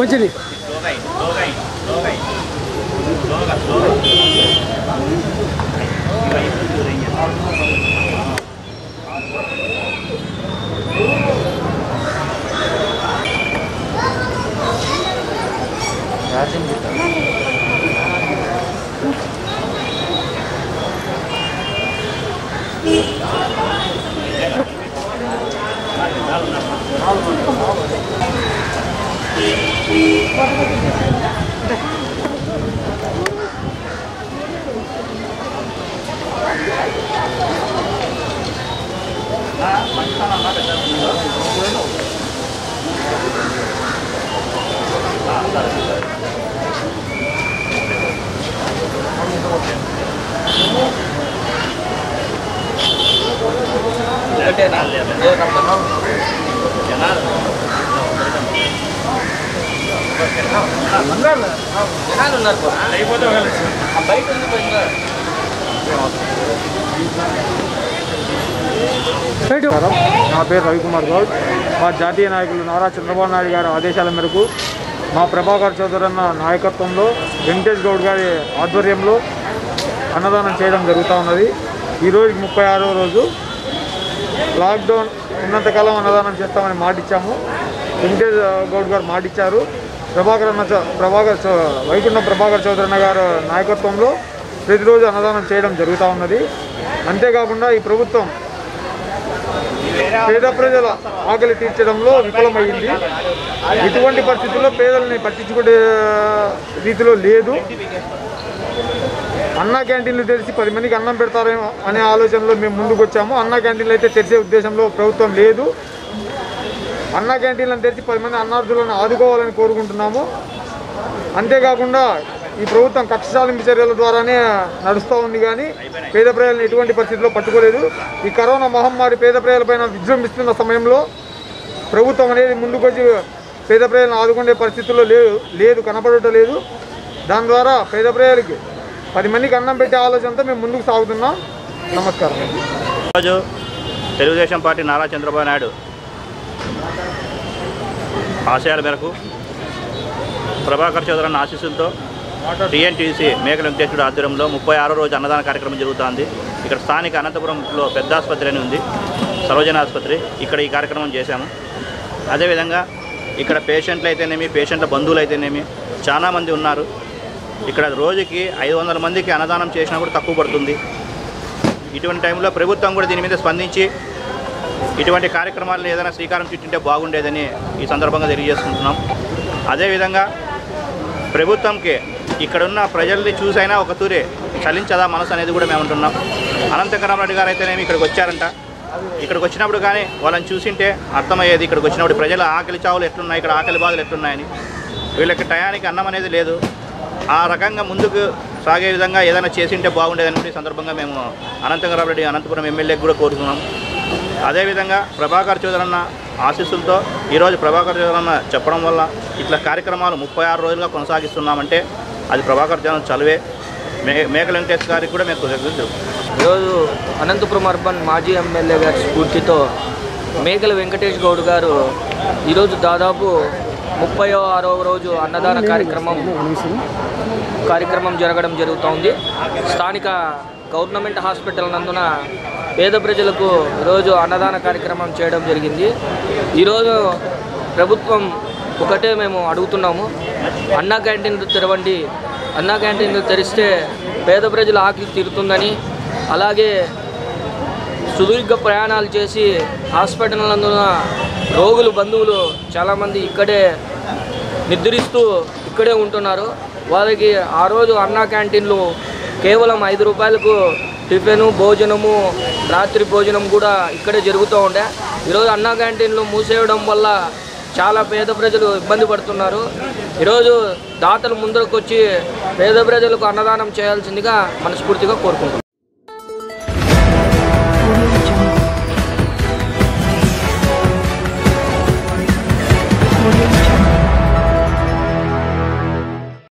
కొంచెం నా పేరు రవికుమార్ గౌడ్. మా జాతీయ నాయకులు నారా చంద్రబాబు నాయుడు గారి ఆదేశాల మేరకు మా ప్రభాకర్ చౌదరి అన్న నాయకత్వంలో వెంకటేష్ గౌడ్ గారి ఆధ్వర్యంలో అన్నదానం చేయడం జరుగుతూ ఉన్నది. ఈరోజు 36వ రోజు. లాక్డౌన్ ఉన్నంతకాలం అన్నదానం చేస్తామని మాటిచ్చాము. వెంకటేష్ గౌడ్ గారు మాటిచ్చారు. వైకుంఠం ప్రభాకర్ చౌదరి అన్న గారి నాయకత్వంలో ప్రతిరోజు అన్నదానం చేయడం జరుగుతూ ఉన్నది. అంతేకాకుండా ఈ ప్రభుత్వం పేద ప్రజల ఆకలి తీర్చడంలో విఫలమైంది. ఇటువంటి పరిస్థితుల్లో పేదల్ని పట్టించుకునే రీతిలో లేదు. అన్నా క్యాంటీన్లు తెరిచి 10 మందికి అన్నం పెడతారేమో అనే ఆలోచనలో మేము ముందుకు వచ్చాము. అన్నా క్యాంటీన్లు అయితే తెరిచే ఉద్దేశంలో ప్రభుత్వం లేదు. అన్నా క్యాంటీన్లను తెరిచి 10 మంది అన్నార్థులను ఆదుకోవాలని కోరుకుంటున్నాము. అంతేకాకుండా ఈ ప్రభుత్వం కక్ష సాధింపు చర్యల ద్వారానే నడుస్తూ ఉంది, కానీ పేద ప్రజలను ఎటువంటి పరిస్థితుల్లో పట్టుకోలేదు. ఈ కరోనా మహమ్మారి పేద ప్రజలపైన విజృంభిస్తున్న సమయంలో ప్రభుత్వం అనేది ముందుకొచ్చి పేద ప్రజలను ఆదుకునే పరిస్థితుల్లో లేదు కనపడటం లేదు. దాని ద్వారా పేద ప్రజలకి 10 మందికి అన్నం పెట్టే ఆలోచనతో మేము ముందుకు సాగుతున్నాం. నమస్కారం. ఈరోజు తెలుగుదేశం పార్టీ నారా చంద్రబాబు నాయుడు ఆశయాల మేరకు ప్రభాకర్ చౌదరి అన్న ఆశీస్సులతో టీఎన్టీసీ మేకల వెంకటేశ్వరుడు ఆధ్వర్యంలో 36వ రోజు అన్నదాన కార్యక్రమం జరుగుతుంది. ఇక్కడ స్థానిక అనంతపురంలో పెద్ద ఆసుపత్రి అని ఉంది, సర్వజన ఆసుపత్రి. ఇక్కడ ఈ కార్యక్రమం చేశాము. అదేవిధంగా ఇక్కడ పేషెంట్లు అయితేనేమి, పేషెంట్ల బంధువులు అయితేనేమి చాలామంది ఉన్నారు. ఇక్కడ రోజుకి 500 మందికి అన్నదానం చేసినా కూడా తక్కువ పడుతుంది. ఇటువంటి టైంలో ప్రభుత్వం కూడా దీని మీద స్పందించి ఇటువంటి కార్యక్రమాలను ఏదైనా శ్రీకారం చుట్టింటే బాగుండేదని ఈ సందర్భంగా తెలియజేసుకుంటున్నాం. అదేవిధంగా ప్రభుత్వంకి ఇక్కడున్న ప్రజల్ని చూసైనా ఒక తూరే చలించదా మనసు అనేది కూడా మేము అంటున్నాం. అనంతకరామరెడ్డి గారు అయితేనేమి ఇక్కడికి వచ్చారంట. ఇక్కడికి వచ్చినప్పుడు కానీ వాళ్ళని చూసింటే అర్థమయ్యేది ఇక్కడికి వచ్చినప్పుడు ప్రజల ఆకలి చావులు ఎట్లున్నాయి, ఇక్కడ ఆకలి బాధలు ఎట్లున్నాయని. వీళ్ళకి టయానికి అన్నం అనేది లేదు. ఆ రకంగా ముందుకు సాగే విధంగా ఏదైనా చేసింటే బాగుండేదని కూడా ఈ సందర్భంగా మేము అనంతకరామరెడ్డి అనంతపురం ఎమ్మెల్యేకి కూడా కోరుతున్నాం. అదేవిధంగా ప్రభాకర్ చౌదరి అన్న ఆశీస్సులతో ఈరోజు ప్రభాకర్ చౌదరి అన్న చెప్పడం వల్ల ఇట్లా కార్యక్రమాలు 36 రోజులుగా కొనసాగిస్తున్నామంటే అది ప్రభాకర్ చౌదరి చలువే. మేకల వెంకటేష్ గారికి కూడా మేము కృతజ్ఞతలు. ఈరోజు అనంతపురం అర్బన్ మాజీ ఎమ్మెల్యే గారి స్ఫూర్తితో మేకల వెంకటేష్ గౌడ్ గారు ఈరోజు దాదాపు 36వ రోజు అన్నదాన కార్యక్రమం జరగడం జరుగుతోంది. స్థానిక గవర్నమెంట్ హాస్పిటల్ నందున పేద ప్రజలకు ఈరోజు అన్నదాన కార్యక్రమం చేయడం జరిగింది. ఈరోజు ప్రభుత్వం ఒకటే మేము అడుగుతున్నాము, అన్నా క్యాంటీన్లు తెరవండి. అన్నా క్యాంటీన్లు తెరిస్తే పేద ప్రజల ఆకలి తీరుతుందని, అలాగే సుదీర్ఘ ప్రయాణాలు చేసి హాస్పిటల్ నందున రోగులు బంధువులు చాలామంది ఇక్కడే నిద్రిస్తూ ఇక్కడే ఉంటున్నారు. వాళ్ళకి ఆ రోజు అన్నా క్యాంటీన్లు కేవలం 5 రూపాయలకు టిఫిను, భోజనము, రాత్రి భోజనం కూడా ఇక్కడే జరుగుతూ ఉండే. ఈరోజు అన్నా క్యాంటీన్లు మూసేయడం వల్ల చాలా పేద ప్రజలు ఇబ్బంది పడుతున్నారు. ఈరోజు దాతలు ముందరకు వచ్చి పేద ప్రజలకు అన్నదానం చేయాల్సిందిగా మనస్ఫూర్తిగా కోరుకుంటున్నాం.